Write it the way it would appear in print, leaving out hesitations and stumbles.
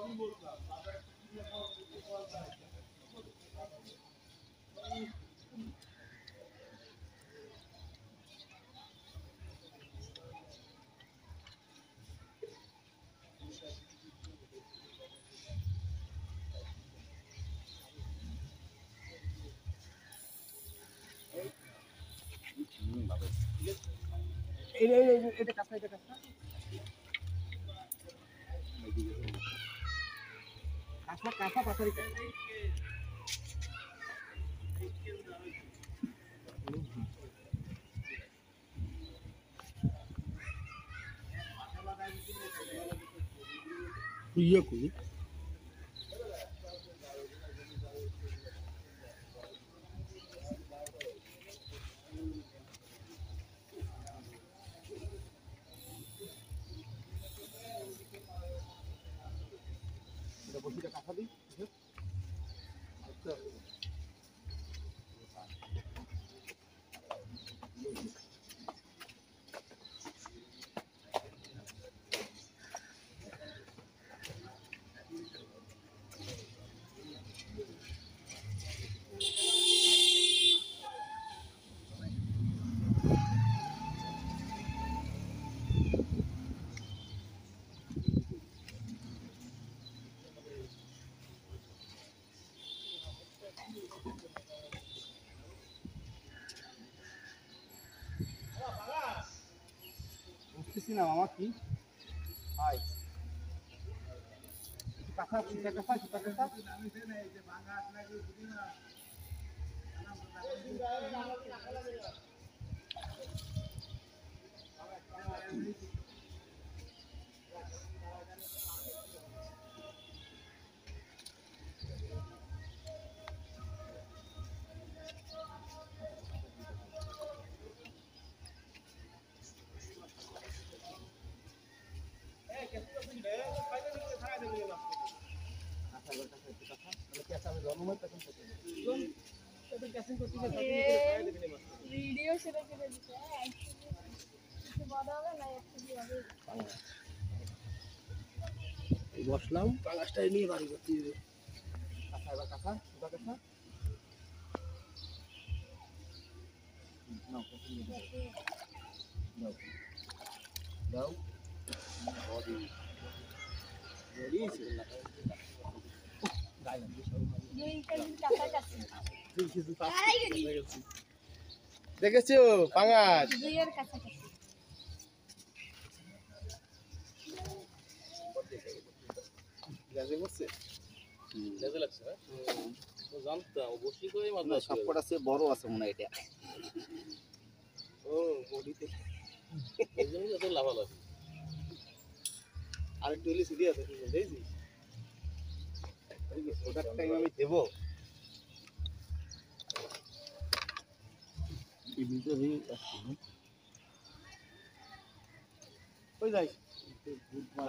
এটা কাঁচা এটা কাঁচা কাঁচা কাঁচা পাথারি কাঁচা ইয়ে করি বসিটা কাঁচা দিই বুঝতেছি না মামা কি হাই কাঁচা চিটা কাঁচা চিটা কাঁচা वीडियो से বসলাম পাঙাশটা নিয়ে বাড়ি করতে হবে কাঁচা এবার কাঁচা সুতা কাঁচা নাও দাও দেখেছো পাঙাশ সবকটা সে বড় আছে মনে হয় এটা ও বডিতে এই জন্য যত লাভালাভি আরেকটু হলে সিধি আছে দেখছিস ওটার টাইম আমি দেবো ওই যাই